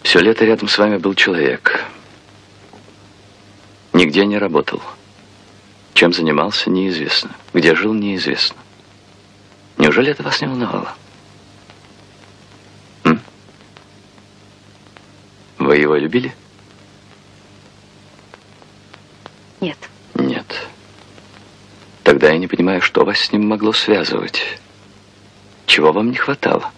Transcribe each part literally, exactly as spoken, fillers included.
Все лето рядом с вами был человек. Нигде не работал. Чем занимался, неизвестно. Где жил, неизвестно. Неужели это вас не волновало? М? Вы его любили? Нет. Нет. Тогда я не понимаю, что вас с ним могло связывать. Чего вам не хватало?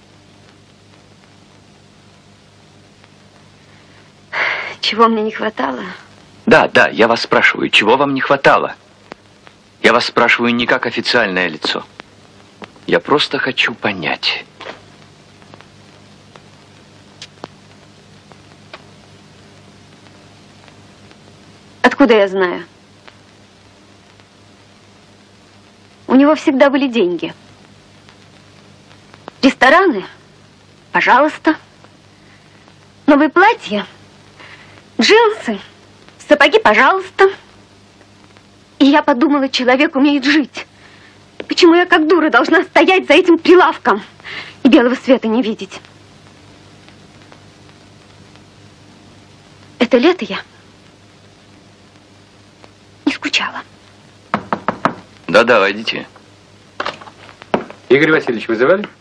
Чего мне не хватало? Да, да, я вас спрашиваю, чего вам не хватало? Я вас спрашиваю не как официальное лицо. Я просто хочу понять. Откуда я знаю? У него всегда были деньги. Рестораны? Пожалуйста. Новые платья? Джинсы? Сапоги? Пожалуйста. И я подумала, человек умеет жить. Почему я как дура должна стоять за этим прилавком и белого света не видеть? Это лето я не скучала. Да-да, войдите. Игорь Васильевич, вызывали?